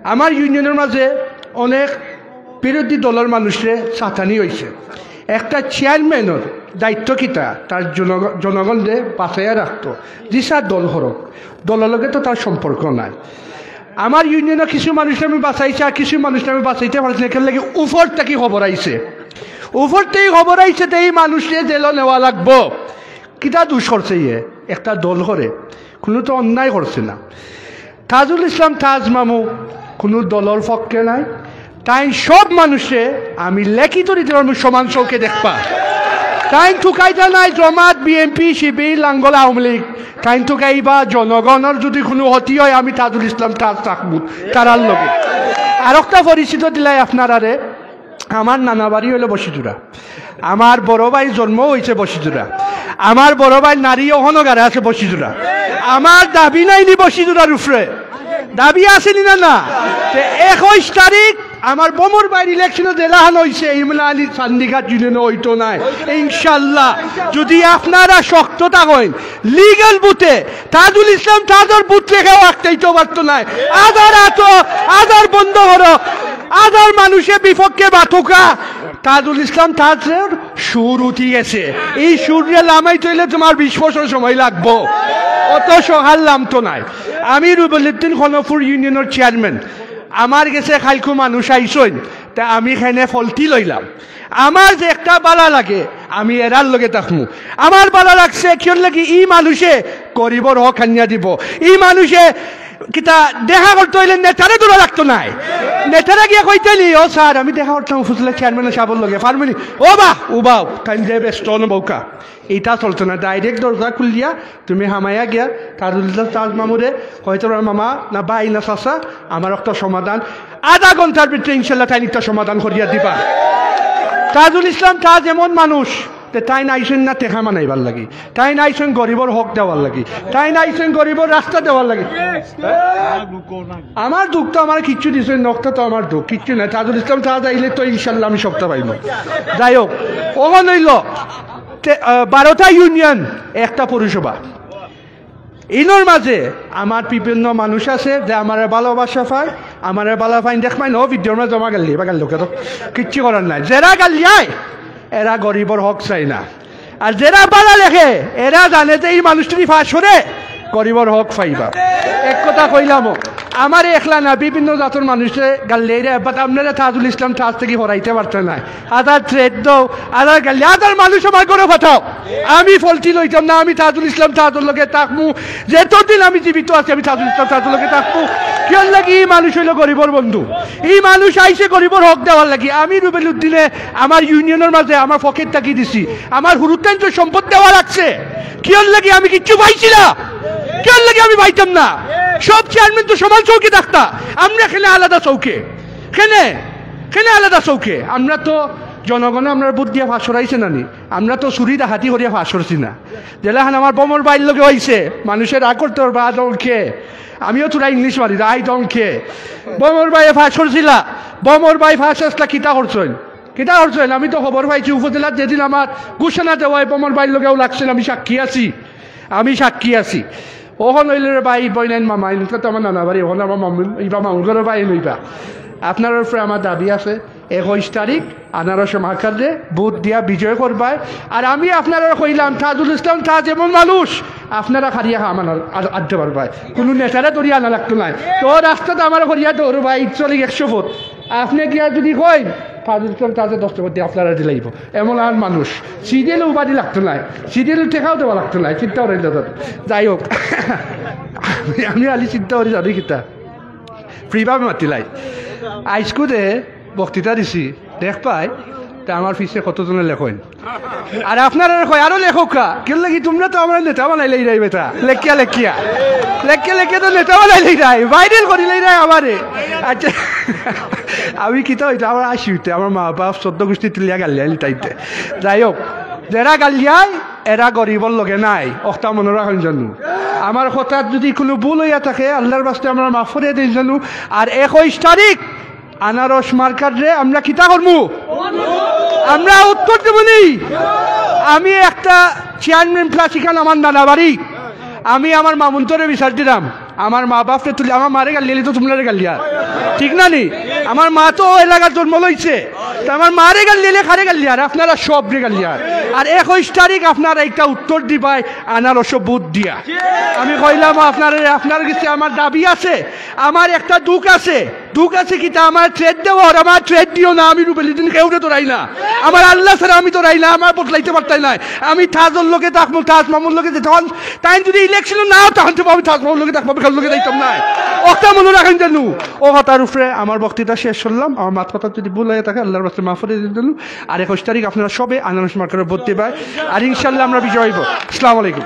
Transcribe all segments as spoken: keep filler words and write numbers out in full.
আমার ইউনিয়নের মাঝে অনেক বিরোধী দলের মানুষের ছাতানি হয়েছে। একটা চেয়ারম্যানের দায়িত্ব কিতা তার জনগণকে বাঁচাইয়া রাখতো দিশার দল হরক দলের লগে তো তার সম্পর্ক নাই। আমার ইউনিয়নে কিছু মানুষ আমি বাঁচাইছি আর কিছু মানুষ আমি বাঁচাইতে পারছি না, এখান লাগে উপর থেকে খবর আইছে, উপর থেকে খবর আইছে তো এই মানুষকে জেল নেওয়া লাগবো। কিতা দোষ করছে ইয়ে একটা দল করে, কোনো তো অন্যায় করছে না। তাজুল ইসলাম তাজ মামু কোনো দলের পক্ষে নাই, তাই সব মানুষে আমি লেখিত রীতি সমান চৌকে দেখবা। তাই ঠুকাইটা নাই জমাত বিএনপি শিবির লাঙ্গল আওয়ামী লীগ, তাই ঠুকাইবা জনগণের যদি কোনো ক্ষতি হয় আমি তাজুল ইসলাম তাজ থাকবো তারার লগে। আর একটা পরিচিত দিলাই আপনারারে, আমার নানা বাড়ি হলো বসিজুরা, আমার বড় ভাই জন্ম হয়েছে বসিজুরা, আমার বড় ভাই নারী অহনগারে আছে বসিজুরা, আমার দাবি নাইনি বসিজুরার উপরে, দাবি আসেনি না না। একুশ তারিখ আমার বোমর বাইর ইলেকশনে জেলাহান হয়েছে ইমলা আলী চান্দিঘাট ইউনিয়নে হইতো নাই। ইনশাল্লাহ যদি আপনারা শক্ত থাকেন লিগাল বুথে তাজুল ইসলাম তাজর বুথ রেখেও আটকাইতে পারতো নাই। আধার আত আধার বন্ধ করো, আধার মানুষের বিপক্ষে বাথুকা তাজুল ইসলাম তাজের সুর উঠি গেছে। এই সুরে লামাই তৈলে তোমার বিশ বছর সময় লাগবো, অত সহাল নামতো নাই। আমি রুবেলউদ্দিন খনপুর ইউনিয়নের চেয়ারম্যান, আমার গেছে খাইকু মানুষ আইসইন তা আমি খাইনে ফলতি লইলাম। আমার যে একটা বালা লাগে আমি এরার লগে থাকমু। আমার বালা লাগছে কিয় লাগে ই মানুষে গরিবর হক খানিয়া দিব, ই মানুষে কিতা দেখা করতে হইলে নেতারে দূরে রাখতো নাই। নেতারা গিয়ে কইতেলি ও স্যার আমি দেখা করতাম ফুসলে চেয়ারম্যানের সাবর লগে পারমিনি ও বাহ ও বাউ তাই যে ব্যস্ত নৌকা এইটা চলতো না। ডাইরেক্ট দরজা খুলিয়া তুমি হামাইয়া গিয়া তাজুল ইসলাম তাজ মামুরে হয়তো মামা না বাই না চাচা আমার একটা সমাধান আধা ঘন্টার ভিতরে ইনশাল্লাহ তাই একটা সমাধান করিয়া দিবা। তাজুল ইসলাম তাজ এমন মানুষ তাই নাইছেন না টেকা মানাইবার লাগি, তাই নাইছেন গরিবর হক দেওয়ার লাগি, তাই নাইছেন গরিবর রাস্তা দেওয়ার লাগি। আমার দুঃখ তো আমার কিচ্ছু দিচ্ছেন নকটা তো আমার দুঃখ কিচ্ছু নাই। তাজুল ইসলাম তাজ আইলে তো ইনশাল্লাহ আমি সপ্তাহ পাইব। যাই হোক ওখান হইল বারোটা ইউনিয়ন একটা পৌরসভা, ইনোর মাঝে আমার বিভিন্ন মানুষ আছে যে আমার ভালোবাসা পায়, আমার ভালো পাই দেখমাই ন ভিডিওর মাঝে জমা গেলি বা গেল তো কিচ্ছু করার নাই। যারা গালিয়ায় এরা গরিবর হক চাই না, আর যারা বালা লেখে এরা জানে যে এই মানুষটি ফাঁস করে গরিবর হক পাইবা। এক কথা কইলাম আমার একলা না বিভিন্ন জাতের মানুষে গাল্লি বাট আপনারা তাজুল ইসলাম তাজ থেকে হরাইতে পারতেন না। আদার ট্রেড দো আদার গাল্লি আদার মানুষ আমার করে পাঠাও, আমি ফলতি লইতাম না। আমি তাজুল ইসলাম তাজুর লগে থাকমু, যেতদিন আমি জীবিত আছি আমি তাজুল ইসলাম তাজুর লগে থাকবো। কেন লাগি এই মানুষ হইল গরিবর বন্ধু, এই মানুষ আইসে গরিবর হক দেওয়ার লাগি। আমি রুবেলউদ্দিনে আমার ইউনিয়নের মাঝে আমার পকেট তাকিয়ে দিছি, আমার হুরুত্তান্ত সম্পদ দেওয়া লাগছে। কেন লাগি আমি কিচ্ছু পাইছি না, কেন লাগে আমি পাইতাম না। সব চেয়ারম্যান তো সমান চৌকে থাকতা, আমরা খেলে আলাদা চৌকে, খেলে খেলে আলাদা চৌকে। আমরা তো জনগণে আমরা বুদ্ধ দিয়ে ফাঁস করাইছে নানি, আমরা তো চুরি ডাকাতি করিয়া ফাঁস করছি না। যেলাখান আমার বমর বাইর লগে হয়েছে মানুষের রাগ করতে পারবে আ ডঙ্কে, আমিও তোরা ইংলিশ মারি আই ডঙ্কে। বমর বাইয়ে ফাঁস করছিলা, বমর বাই ফাঁস আসলা কিতা করছেন কিতা করছেন আমি তো খবর পাইছি উপজেলার যেদিন আমার ঘোষণা দেওয়ায় বমর বাইর লগেও লাগছেন, আমি সাক্ষী আছি আমি সাক্ষী আছি। ওখান হইলে বাই বইনাইন মামা এনকা তো আমার নানা বাড়ি, ওখানে আমার মামুন ইবা মামুনগর বাই নইবা। আপনার উপরে আমার দাবি আছে একুশ তারিখ আনারস মাখারে বুথ দিয়া বিজয় করবায়। আর আমি আপনারা কইলাম তাজুল ইসলাম তাজ এমন মানুষ আপনারা খারিয়া আমার আড্ডে পারবায়, কোনো নেতারা দরিয়া আনা লাগতো নাই। তো রাস্তাতে আমার করিয়া দৌড় ভাই চলি একশো ফুট আপনি গিয়া যদি কই তাজুল ইসলাম তাজে দশটা করতে আপনারা দিলাইব এমন আর মানুষ। সিরিয়াল উপাধি লাগতো নাই, সিরিয়াল টেকাও দেওয়া লাগতো নাই, চিন্তা করেন দাদা। যাই হোক আমি আলি চিন্তা করি যাবি কিতা ফ্রিভাবে মাতিলাই আইস্কুলে বক্তৃতা দিছি দেখ পাই তা আমার পিছিয়ে কতজনে লেখেন। আর আপনারা কয় আরো লেখকা কেন লাগি তোমরা তো আমার নেতা বানাইলেই রাই বেটা লেখিয়া লেখিয়া লেখিয়া লেখিয়া তো নেতা বানাইলেই রাই ভাইরাল করিলেই রাই আমারে। আচ্ছা আমি কিতা হইতে আমার আসি হইতে আমার মা বাপ চোদ্দ গোষ্ঠী তুলিয়া গালিয়ালি তাইতে। যাই হোক যারা গালিয়ায় এরা গরিবর লগে নাই, অক্টা মনে রাখেন জানো। আমার কথার যদি কোনো ভুল হইয়া থাকে আল্লাহর বাস্তে আমরা মাফ করে দিই জানো। আর একুশ তারিখ আনারস মার্কার রে আমরা কিতা করবো, আমরা উত্তর দেবনি। আমি একটা চেয়ারম্যান প্লাস এখানে আমার নানা বাড়ি, আমি আমার মামুন্তরে বিচার দিলাম আমার মা বাপরে তুলি আমার মারে গালিয়ালি তো তোমরা গালিয়া ঠিক না নি আমার মা তো এলাকার জন্ম লইছে তা আমার মারে গালিয়ালে খারে গালিয়ার আপনারা সব রে গালিয়ার আর একুশ তারিখ আপনারা একটা উত্তর দিবাই আনারস বুথ দিয়া আমি কইলাম আপনার আপনার কাছে আমার দাবি আছে আমার একটা দুঃখ আছে দুঃখ আছে কি তা আমার ট্রেড দেওয়ার আমার ট্রেড দিও না আমি রুবেলি দিন কেউ তো রাই না আমার আল্লাহ ছাড়া আমি তো রাই না আমার বদলাইতে পারতাই না আমি তাজর লোকে থাকবো তাজ মামুর লোকে তখন তাই যদি ইলেকশন নাও তখন তো আমি তাজ মামুর লোকে থাকবো খেল লোকে যাইতাম না ওটা মনে রাখেন জানু ও কথার উপরে আমার বক্তৃতা শেষ করলাম আমার মাত কথা যদি ভুল হয়ে থাকে আল্লাহর রাস্তায় মাফ করে দিল আর একুশ তারিখ আপনারা সবে আনারস মার্কেটে ভর্তি পায় আর ইনশাল্লাহ আমরা বিজয় হইব আসসালামু আলাইকুম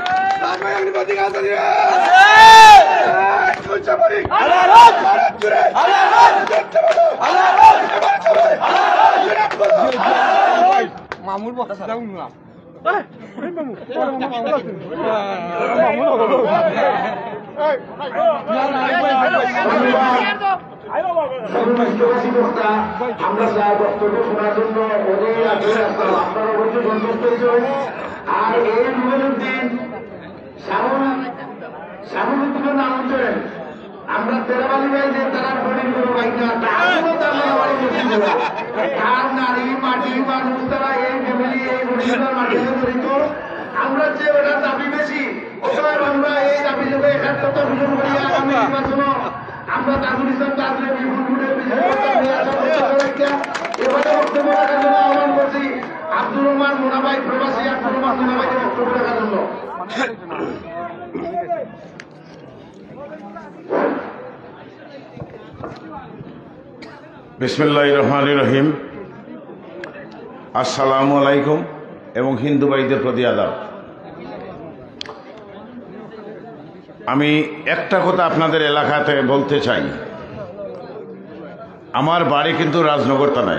মামুর আমরা যা বক্তব্য শোনার জন্য আপনারা অবশ্যই সন্তুষ্ট হয়েছেন আর এই রুবেলুদ্দিন শাহুলুদ্দিনের নাম হচ্ছেন আমরা তেরাবালি ভাই যে তারা বলির করো ভাই না তার নারী মাটি মানুষ তারা এই ফ্যামিলি এই বলিদার মাটিতে জড়িত আমরা যে ওটা দাবি বেশি অতএব আমরা এই দাবি দেবো একাত্তরটা বিজন করি আগামী নির্বাচন আমরা তাজুল ইসলাম তাজুলের বিপুল ভোটের এবারে বক্তব্য রাখার জন্য আহ্বান করছি আব্দুর রহমান মোনাভাই প্রবাসী আব্দুর রহমান মোনাভাইকে বক্তব্য রাখার জন্য বিসমিল্লাহির রহমানির রহিম। আসসালামু আলাইকুম এবং হিন্দু ভাইদের প্রতি আদাব। আমি একটা কথা আপনাদের এলাকাতে বলতে চাই, আমার বাড়ি কিন্তু রাজনগর থানায়।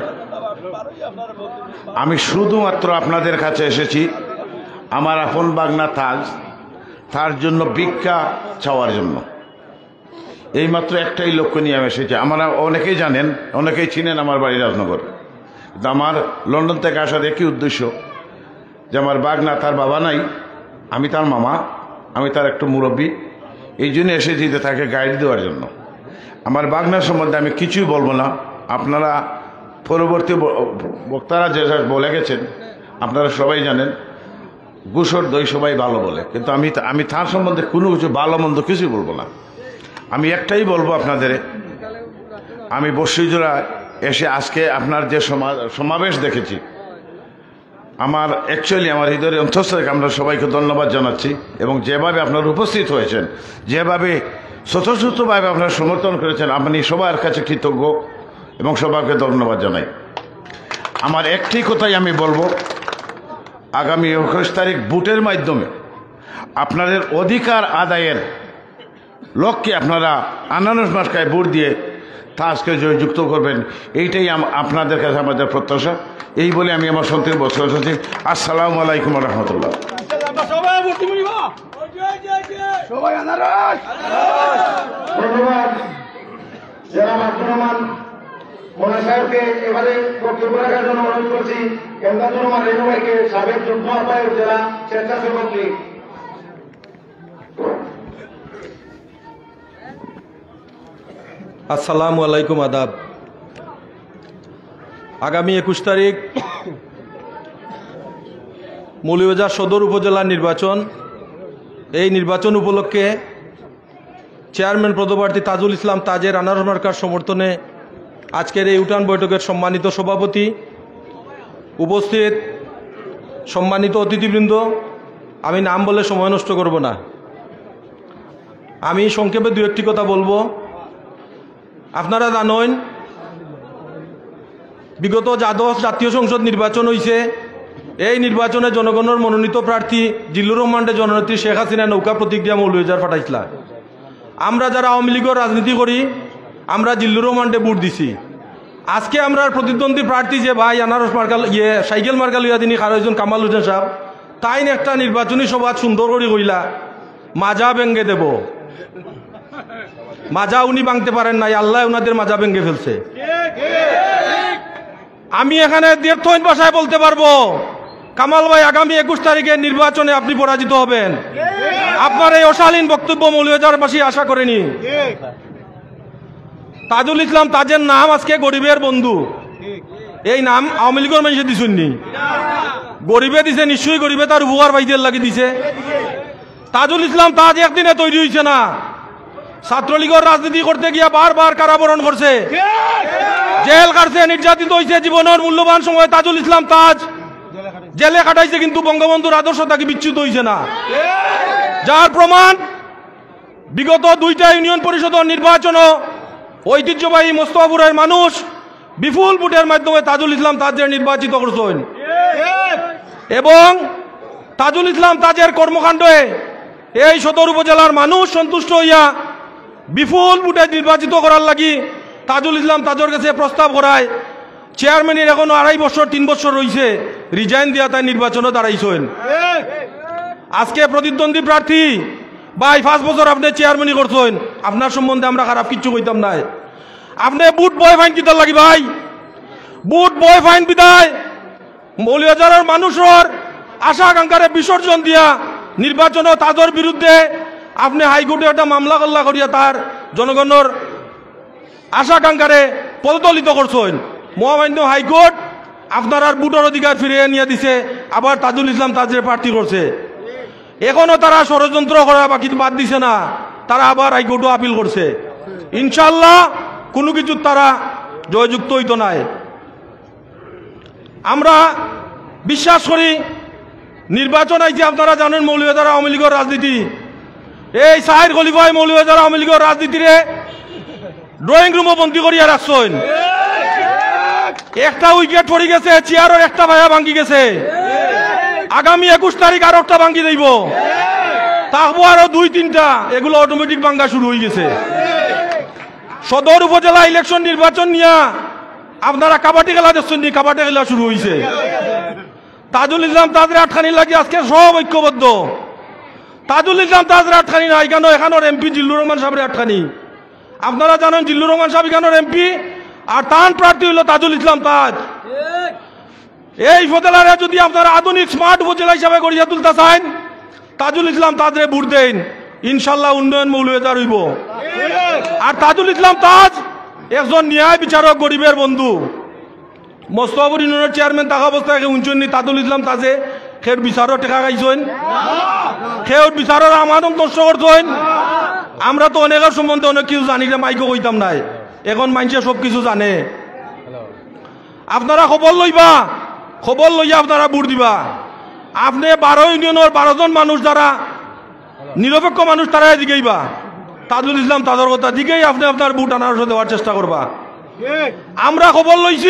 আমি শুধুমাত্র আপনাদের কাছে এসেছি আমার আপন বাগনা তাজ, তার জন্য ভিক্ষা চাওয়ার জন্য। এইমাত্র একটাই লক্ষ্য নিয়ে আমি এসেছি। আমরা অনেকেই জানেন, অনেকেই চিনেন আমার বাড়ি রাজনগর, কিন্তু আমার লন্ডন থেকে আসার একই উদ্দেশ্য যে আমার বাগনা, তার বাবা নাই, আমি তার মামা, আমি তার একটু মুরব্বী, এই জন্য এসেছি যে তাকে গাইড দেওয়ার জন্য। আমার বাগনার সম্বন্ধে আমি কিছুই বলবো না, আপনারা পরবর্তী বক্তারা যে বলে গেছেন আপনারা সবাই জানেন, গুসর দই সবাই ভালো বলে, কিন্তু আমি আমি তার সম্বন্ধে কোনো কিছু ভালো মন্দ কিছুই বলবো না। আমি একটাই বলবো আপনাদের, আমি বসিজোড়া এসে আজকে আপনার যে সমাবেশ দেখেছি, আমার অ্যাকচুয়ালি আমার হৃদয়ের অন্তঃস্থ থেকে আমরা সবাইকে ধন্যবাদ জানাচ্ছি এবং যেভাবে আপনারা উপস্থিত হয়েছেন, যেভাবে স্বতঃস্ফূর্তভাবে আপনারা সমর্থন করেছেন, আপনি সবার কাছে কৃতজ্ঞ এবং সবাইকে ধন্যবাদ জানাই। আমার একটি কথাই আমি বলবো, আগামী একুশ তারিখ ভোটের মাধ্যমে আপনাদের অধিকার আদায়ের লক্ষ্যে আপনারা আনারস মার্কায় ভোট দিয়ে তাজকে জয়যুক্ত করবেন, এইটাই আপনাদের কাছে আমাদের প্রত্যাশা। এই বলে আমি আমার সন্তুষ্ট বক্তব্য করছি। আসসালামু আলাইকুম ওয়া রাহমাতুল্লাহ। ধন্যবাদ জনাব আব্দুর রহমান মোনা সাহেবকে। এবারে বক্তব্য রাখার জন্য অনুরোধ করছি এমদাদুর রহমান রেণু ভাইকে, সাবেক যুগ্ম আহ্বায়ক জেলা স্বেচ্ছাসেবক লীগ। আসসালামু আলাইকুম, আদাব। আগামী একুশ তারিখ মৌলভীবাজার সদর উপজেলার নির্বাচন। এই নির্বাচন উপলক্ষে চেয়ারম্যান পদপ্রার্থী তাজুল ইসলাম তাজের আনারস মার্কার সমর্থনে আজকের এই উঠান বৈঠকের সম্মানিত সভাপতি, উপস্থিত সম্মানিত অতিথিবৃন্দ, আমি নাম বলে সময় নষ্ট করব না, আমি সংক্ষেপে দু একটি কথা বলবো। আপনারা জানেন বিগত দ্বাদশ জাতীয় সংসদ নির্বাচন হয়েছে। এই নির্বাচনে জনগণের মনোনীত প্রার্থী জিল্লুর রহমানকে জননেত্রী শেখ হাসিনা নৌকা প্রতীক দিয়া মৌলভীবাজার পাঠাইছিলা। আমরা যারা আওয়ামী লীগের রাজনীতি করি, আমরা জিল্লুর রহমানকে ভোট দিছি। আজকে আমরা প্রতিদ্বন্দ্বী প্রার্থী যে ভাই আনারস মার্কাল ইয়ে সাইকেল মার্কাল ইয়া তিনি খারজন কামাল হোসেন সাহেব, তাই একটা নির্বাচনী সভা সুন্দর করে কইলা মাজা ভেঙ্গে দেব। মাজা উনি ভাঙতে পারেন নাই, আল্লাহ উনাদের মাজা ভেঙ্গে ফেলছে। আমি এখানে দেড়থইন ভাষায় বলতে পারবো, কামাল ভাই আগামী একুশ তারিখে নির্বাচনে আপনি পরাজিত হবেন। আপনার এই অশালীন বক্তব্য মৌলভীবাজারবাসী আশা করেনি। তাজুল ইসলাম তাজের নাম আজকে গরিবের বন্ধু, এই নাম আওয়ামী লীগের মানুষে দিছুননি, গরিবে দিছে, নিশ্চয়ই গরিবে তার উপকার পাইতে লাগি দিছে। তাজুল ইসলাম তাজ একদিনে তৈরি হয়েছে না, ছাত্রলীগের রাজনীতি করতে গিয়া বারবার কারাবরণ করছে, জেল কাটছে, নির্যাতিত হয়েছে, জীবনের মূল্যবান সময় তাজুল ইসলাম তাজ জেলে কাটাইছে, কিন্তু বঙ্গবন্ধুর আদর্শ তাকে বিচ্যুত হয়েছে না। যার প্রমাণ বিগত দুইটা ইউনিয়ন পরিষদ নির্বাচন ঐতিহ্যবাহী মোস্তফাপুরের মানুষ বিপুল ভোটের মাধ্যমে তাজুল ইসলাম তাজের নির্বাচিত করছেন এবং তাজুল ইসলাম তাজের কর্মকাণ্ডে এই সদর উপজেলার মানুষ সন্তুষ্ট হইয়া বিপুল ভোটে নির্বাচিত করার লাগি তাজুল ইসলাম তাজের কাছে প্রস্তাব করায় চেয়ারম্যানের এখনো আড়াই বছর তিন বছর রয়েছে, রিজাইন দিয়া তাই নির্বাচনে দাঁড়াইছেন। আজকে প্রতিদ্বন্দ্বী প্রার্থী ভাই পাঁচ বছর আপনি চেয়ারম্যানই করছেন, আপনার সম্বন্ধে আমরা খারাপ কিচ্ছু কইতাম নাই। আপনি বুট বয় ফাইন কিতার লাগি ভাই, বুট বয় ফাইন বিদায় মৌলভীবাজারের মানুষের আশা আকাঙ্ক্ষারে বিসর্জন দিয়া নির্বাচন তাদের বিরুদ্ধে আপনি হাইকোর্টে একটা মামলা কল্লা করিয়া তার জনগণের আশা আকাঙ্ক্ষারে পদদলিত করছেন। মহামান্য হাইকোর্ট আপনার আর বুটের অধিকার ফিরিয়ে নিয়ে দিছে, আবার তাজুল ইসলাম তাজের প্রার্থী করছে। এখনো তারা ষড়যন্ত্র করা বাকি বাদ দিছে না, তারা আবার হাইকোর্টও আপিল করছে। ইনশাল্লাহ কোনো কিছু তারা জয়যুক্ত হইতো নাই। আমরা বিশ্বাস করি নির্বাচন আইছে, আপনারা জানেন মৌলভীবাজার আওয়ামী লীগের রাজনীতি, এই সাহের খলিফায় মৌলভীবাজার আওয়ামী লীগের রাজনীতিরে ড্রয়িং রুমও বন্দী করিয়া রাখছেন। একটা উইকেট পড়ে গেছে, চেয়ারের একটা ভাইয়া ভাঙ্গি গেছে, আগামী একুশ তারিখ আর একটা ভাঙ্গি দেব, তাহবো আরো দুই তিনটা, এগুলো অটোমেটিক ভাঙ্গা শুরু হয়ে গেছে। সদর উপজেলা ইলেকশন নির্বাচন নিয়ে আপনারা কাবাডি খেলা দেখছেন, কাবাডি খেলা শুরু হয়েছে। তাজুল ইসলাম তাজের আটখানি লাগে আজকে সব ঐক্যবদ্ধ। তাজুল ইসলাম তাজের আটখানি না, এখানে এখানোর এমপি জিল্লুর রহমান সাহেবের আটখানি। আপনারা জানেন জিল্লুর রহমান সাহেব এখানোর এমপি, আর তান প্রার্থী হইল তাজুল ইসলাম তাজ। এই উপজেলারে যদি আপনারা আধুনিক স্মার্ট উপজেলা হিসাবে গড়িয়া তুলতে চান, তাজুল ইসলাম তাজরে ভোট দেন, ইনশাল্লাহ উন্নয়ন মৌলভীবাজার হইব। আর তাজুল ইসলাম তাজ একজন ন্যায় বিচারক, গরিবের বন্ধু। মোস্তফাপুর ইউনিয়নের চেয়ারম্যান থাকা অবস্থায় উঞ্চনি তাজুল ইসলাম তাজে খের বিচারও টেকা খাইছেন, খের বিচারের আমানত নষ্ট করছেন। আমরা তো অনেকের সম্বন্ধে অনেক কিছু জানি না, মাইকও কইতাম নাই, এখন মানুষে সব কিছু জানে। আপনারা খবর লইবা, খবর লইয়া আপনারা ভোট দিবা। আপনি বারো ইউনিয়নের বারো জন মানুষ যারা নিরপেক্ষ মানুষ তারা দিকেইবা, তাজুল ইসলাম তাদের কথা দিকেই আপনি আপনার ভোট আনার দেওয়ার চেষ্টা করবা। আমরা খবর লইছি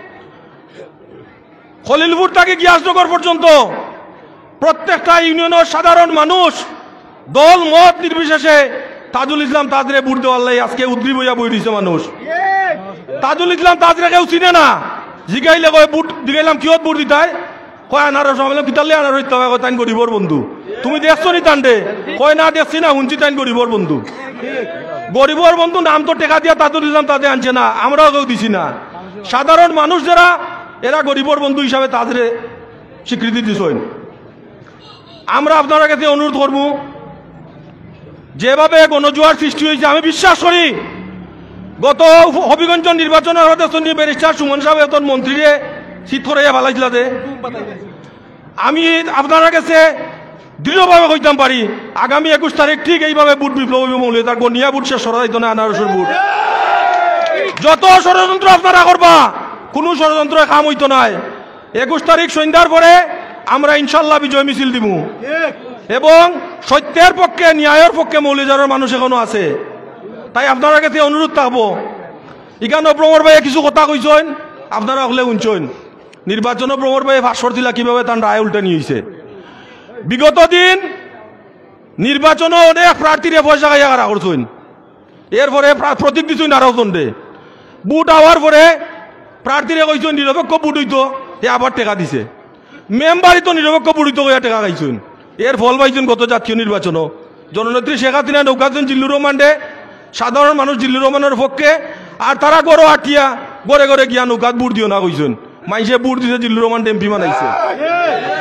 খলিলপুর থেকে গিয়াসনগর পর্যন্ত প্রত্যেকটা ইউনিয়নের সাধারণ মানুষ দল মত নির্বিশেষে তাজুল ইসলাম তাজরে ভোট দেওয়ার লাই আজকে উদ্গ্রীব হইয়া বই দিছে মানুষ। তাজুল ইসলাম তাজরে কেউ চিনে না, জিগাইলে কয় বুট দিগাইলাম কিয়ত বুট দিতায়, কয় আনারস আমি কিতালে আনারস দিতে হবে, তাইন গরিবর বন্ধু। তুমি দেখছো নি তান্ডে, কয় না দেখছি না, শুনছি তাইন গরিবর বন্ধু। গরিবর বন্ধু নাম তো টেকা দিয়া তাজুল ইসলাম তাজে আনছে না, আমরাও কেউ দিছি না। সাধারণ মানুষ যারা এরা গরিবর বন্ধু হিসাবে তাজরে স্বীকৃতি দিছেন। আমরা আপনার কাছে অনুরোধ করব, যেভাবে গণজোয়ার সৃষ্টি হয়েছে আমি বিশ্বাস করি গত হবিগঞ্জ নির্বাচনের হতে ব্যারিস্টার সুমন সাহেব এখন মন্ত্রীরে শীত করাইয়া ভালাইছিল যে, আমি আপনার কাছে দৃঢ়ভাবে কইতাম পারি আগামী একুশ তারিখ ঠিক এইভাবে বুট বিপ্লব মৌলিক তার গনিয়া বুট শেষ করা যাইত না, আনারসের বুট। যত ষড়যন্ত্র আপনারা করবা কোনো ষড়যন্ত্র কাম হইতো নাই। একুশ তারিখ সন্ধ্যার পরে আমরা ইনশাল্লাহ বিজয় মিছিল দিব এবং সত্যের পক্ষে ন্যায়ের পক্ষে মৌলভীবাজারের মানুষ এখনো আছে। তাই আপনারা কাছে অনুরোধ থাকবো, এখানে প্রমর ভাইয়ে কিছু কথা কইছেন, আপনারা হলে শুনছেন। নির্বাচন প্রমর ভাইয়ে ভাস্কর দিলা কিভাবে তার রায় উল্টে নিয়েছে। বিগত দিন নির্বাচন অনেক প্রার্থীরে পয়সা খাইয়া কারা করছেন, এরপরে প্রতীক দিচ্ছেন আরো জনরে। বুট হওয়ার পরে প্রার্থীরে কইছেন নিরপেক্ষ বুট হইতো, এ আবার টেকা দিছে। মেম্বারই তো নিরপেক্ষ বুট হইতো টেকা খাইছেন। এর ফল পাইছেন গত জাতীয় নির্বাচন। জননেত্রী শেখ হাসিনা নৌকাছেন জিল্লুর রহমানডে, সাধারণ মানুষ জিল্লুর রহমানের পক্ষে, আর তারা গড় আটিয়া গড়ে গড়ে গিয়া নৌকাত বুট দিও না কইছেন। মাইসে বুট দিছে জিল্লুর রহমান এমপি বানাইছে।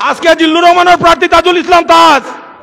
আজকে জিল্লুর রহমানের প্রার্থী তাজুল ইসলাম তাজ,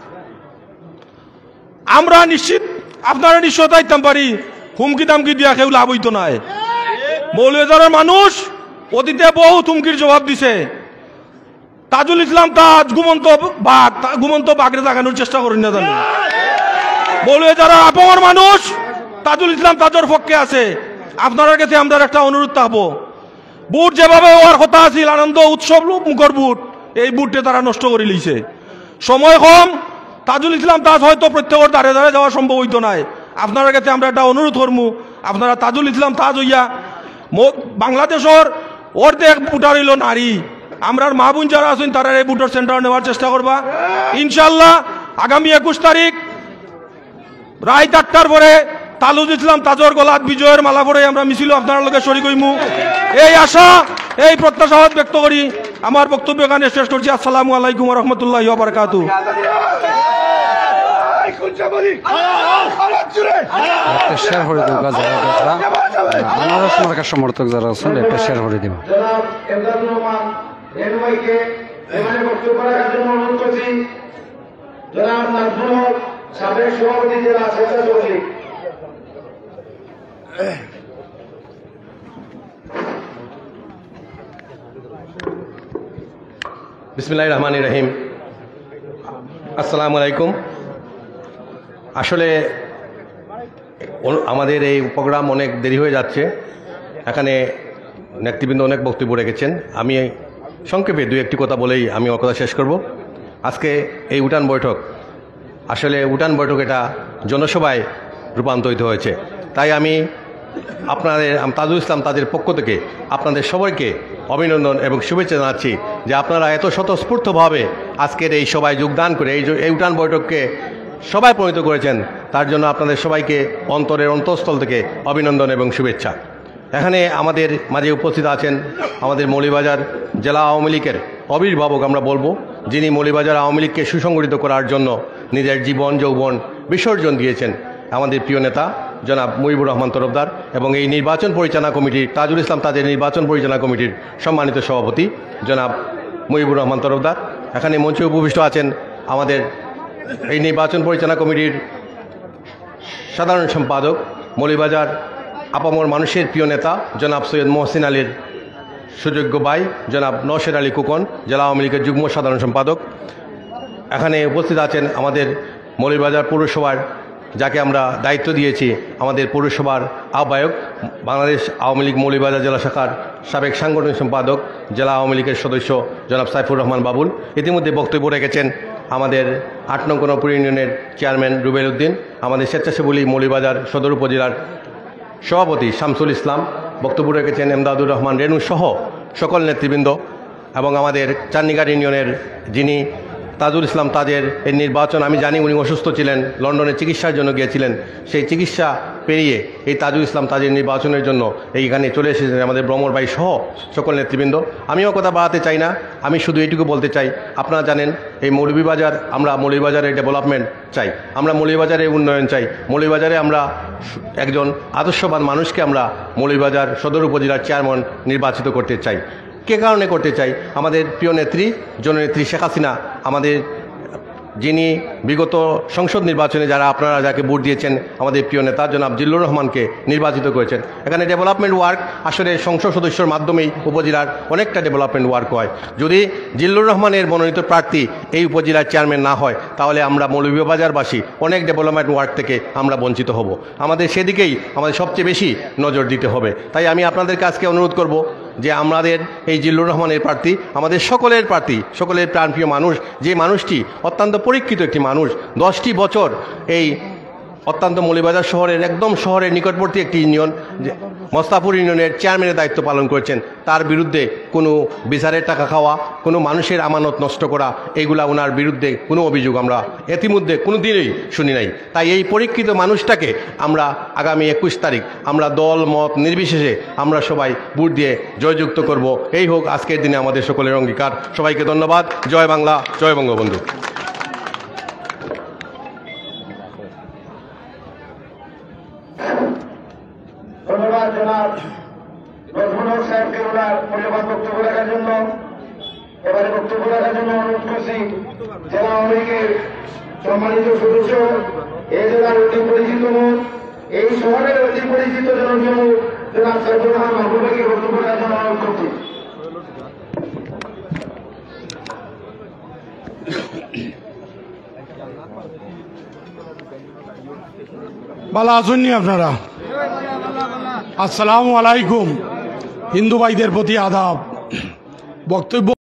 আমরা নিশ্চিত আপনারা নিশ্চয়তা দিতাম পারি হুমকি দামকি দিয়া কেউ লাভ হইতো নাই। মৌলভীবাজারের মানুষ অতীতে বহু হুমকির জবাব দিছে। তাজুল ইসলাম তাজ ঘুমন্ত বাঘ, ঘুমন্ত বাঘরে জাগানোর চেষ্টা করেন না জানি। মৌলভীবাজারের আপমর মানুষ তাজুল ইসলাম তাজের পক্ষে আছে। আপনার কাছে আমরা একটা অনুরোধ থাকবো, বুট যেভাবে হওয়ার কথা আছিল আনন্দ উৎসব মুখর বুট, এই বুটে তারা নষ্ট করে লিছে। সময় কম, তাজুল ইসলাম তাজ হয়তো প্রত্যেকের দ্বারে দ্বারে যাওয়া সম্ভব হইতো নাই। আপনার কাছে আমরা একটা অনুরোধ করবো, আপনারা তাজুল ইসলাম তাজ হইয়া বাংলাদেশের অর্ধেক ভোটার হইল নারী, আমরা মা বোন যারা আছেন তারা এই ভোটার সেন্টার নেওয়ার চেষ্টা করবা। ইনশাল্লাহ আগামী একুশ তারিখ রাত আটটার পরে তাজুল ইসলাম তাজর গলাত বিজয়ের মালা পরে আমরা মিছিল আপনার লগে শরীক হইমু, এই আশা এই প্রত্যাশা ব্যক্ত করি আমার বক্তব্য এখানে শেষ করছি। আসসালামু আলাইকুম ওয়া রাহমাতুল্লাহি ওয়া বারাকাতুহু। শেয়ার করে দেব যারা দেখরা আনারস মার্কার সমর্থক যারা আছেন একটা শেয়ার করে দেব। জনাব এমদাদুর রহমান রেনুভাইকে এখানে বক্তব্য রাখার জন্য অনুরোধ করছি। জনাব নাজমুল হক সাবেক সভাপতি জেলা স্বেচ্ছাসেবক লীগ। বিসমিল্লাহির রহমানির রহিম। আসসালামু আলাইকুম। আসলে আমাদের এই প্রোগ্রাম অনেক দেরি হয়ে যাচ্ছে, এখানে নেতৃবৃন্দ অনেক বক্তব্য রেখেছেন। আমি সংক্ষেপে দুই একটি কথা বলেই আমি আমার কথা শেষ করব। আজকে এই উঠান বৈঠক, আসলে উঠান বৈঠক এটা জনসভায় রূপান্তরিত হয়েছে। তাই আমি আপনাদের তাজুল ইসলাম তাজের পক্ষ থেকে আপনাদের সবাইকে অভিনন্দন এবং শুভেচ্ছা জানাচ্ছি যে আপনারা এত স্বতঃস্ফূর্তভাবে আজকের এই সভায় যোগদান করে এই এই উঠান বৈঠককে সবাই প্রণীত করেছেন, তার জন্য আপনাদের সবাইকে অন্তরের অন্তঃস্থল থেকে অভিনন্দন এবং শুভেচ্ছা। এখানে আমাদের মাঝে উপস্থিত আছেন আমাদের মৌলভীবাজার জেলা আওয়ামী লীগের অবির্ভাবক আমরা বলবো, যিনি মৌলভীবাজার আওয়ামী লীগকে সুসংগঠিত করার জন্য নিজের জীবন যৌবন বিসর্জন দিয়েছেন, আমাদের প্রিয় নেতা জনাব মুজিবুর রহমান তরফদার, এবং এই নির্বাচন পরিচালনা কমিটির তাজুল ইসলাম তাজের নির্বাচন পরিচালনা কমিটির সম্মানিত সভাপতি জনাব মুজিবুর রহমান তরফদার। এখানে মঞ্চে উপবিষ্ট আছেন আমাদের এই নির্বাচন পরিচালনা কমিটির সাধারণ সম্পাদক মৌলভীবাজার আপামর মানুষের প্রিয় নেতা জনাব সৈয়দ মহসিন আলীর সুযোগ্য ভাই জনাব নওশের আলী কুকন, জেলা আওয়ামী লীগের যুগ্ম সাধারণ সম্পাদক। এখানে উপস্থিত আছেন আমাদের মৌলভীবাজার পৌরসভার, যাকে আমরা দায়িত্ব দিয়েছি, আমাদের পৌরসভার আহ্বায়ক, বাংলাদেশ আওয়ামী লীগ মৌলভীবাজার জেলা শাখার সাবেক সাংগঠনিক সম্পাদক, জেলা আওয়ামী লীগের সদস্য জনাব সাইফুর রহমান বাবুল। ইতিমধ্যে বক্তব্য রেখেছেন আমাদের আট নং কর্ণপুর ইউনিয়নের চেয়ারম্যান রুবেল উদ্দিন, আমাদের স্বেচ্ছাসেবক লীগ মৌলভীবাজার সদর উপজেলার সভাপতি শামসুল ইসলাম, বক্তব্য রেখেছেন এমদাদুর রহমান রেনু সহ সকল নেতৃবৃন্দ, এবং আমাদের চান্নিঘাট ইউনিয়নের যিনি তাজুল ইসলাম তাজের এই নির্বাচন, আমি জানি উনি অসুস্থ ছিলেন, লন্ডনে চিকিৎসার জন্য গিয়েছিলেন, সেই চিকিৎসা পেরিয়ে এই তাজুল ইসলাম তাজের নির্বাচনের জন্য এইখানে চলে এসেছেন আমাদের ভ্রমর ভাই সহ সকল নেতৃবৃন্দ। আমিও কথা বাড়াতে চাই না, আমি শুধু এইটুকু বলতে চাই, আপনারা জানেন এই মৌলভীবাজার, আমরা মৌলভীবাজারের ডেভেলপমেন্ট চাই, আমরা মৌলভীবাজারের উন্নয়ন চাই, মৌলভীবাজারে আমরা একজন আদর্শবান মানুষকে আমরা মৌলভীবাজার সদর উপজেলার চেয়ারম্যান নির্বাচিত করতে চাই। কে কারণে করতে চাই? আমাদের প্রিয় নেত্রী জননেত্রী শেখ হাসিনা, আমাদের যিনি বিগত সংসদ নির্বাচনে যারা আপনারা যাকে ভোট দিয়েছেন, আমাদের প্রিয় নেতা জনাব জিল্লুর রহমানকে নির্বাচিত করেছেন। এখানে ডেভেলপমেন্ট ওয়ার্ক আসলে সংসদ সদস্যর মাধ্যমেই উপজেলার অনেকটা ডেভেলপমেন্ট ওয়ার্ক হয়। যদি জিল্লুর রহমানের মনোনীত প্রার্থী এই উপজেলার চেয়ারম্যান না হয়, তাহলে আমরা মৌলভীবাজারবাসী অনেক ডেভেলপমেন্ট ওয়ার্ক থেকে আমরা বঞ্চিত হব। আমাদের সেদিকেই আমাদের সবচেয়ে বেশি নজর দিতে হবে। তাই আমি আপনাদের কাছে অনুরোধ করব যে আমাদের এই জিল্লুর রহমানের প্রার্থী আমাদের সকলের প্রার্থী, সকলের প্রাণপ্রিয় মানুষ, যে মানুষটি অত্যন্ত পরীক্ষিত একটি মানুষ, দশটি বছর এই অত্যন্ত মৌলভীবাজার শহরের একদম শহরের নিকটবর্তী একটি ইউনিয়ন মস্তাপুর ইউনিয়নের চেয়ারম্যানের দায়িত্ব পালন করেছেন, তার বিরুদ্ধে কোনো বিচারের টাকা খাওয়া, কোনো মানুষের আমানত নষ্ট করা, এগুলা ওনার বিরুদ্ধে কোনো অভিযোগ আমরা ইতিমধ্যে কোনো দিনই শুনি নাই। তাই এই পরীক্ষিত মানুষটাকে আমরা আগামী একুশ তারিখ আমরা দল মত নির্বিশেষে আমরা সবাই ভোট দিয়ে জয়যুক্ত করব। এই হোক আজকের দিনে আমাদের সকলের অঙ্গীকার। সবাইকে ধন্যবাদ। জয় বাংলা, জয় বঙ্গবন্ধু। ধন্যবাদ জনাব নাজমুল হক সাহেবকে ওনার মূল্যবান বক্তব্য রাখার জন্য। এবারে বক্তব্য রাখার জন্য অনুরোধ করছি জেলা আওয়ামী লীগের সম্মানিত সদস্য, এই জেলার অতি পরিচিত মুখ, এই শহরের অতি পরিচিত জনপ্রিয় মুখ জেলা সাইফুর রহমান মাহবুবকে বক্তব্য রাখার জন্য অনুরোধ করছি। ভালো আছেন নি আপনারা? আসসালামু আলাইকুম। হিন্দু ভাইদের প্রতি আদাব। বক্তব্য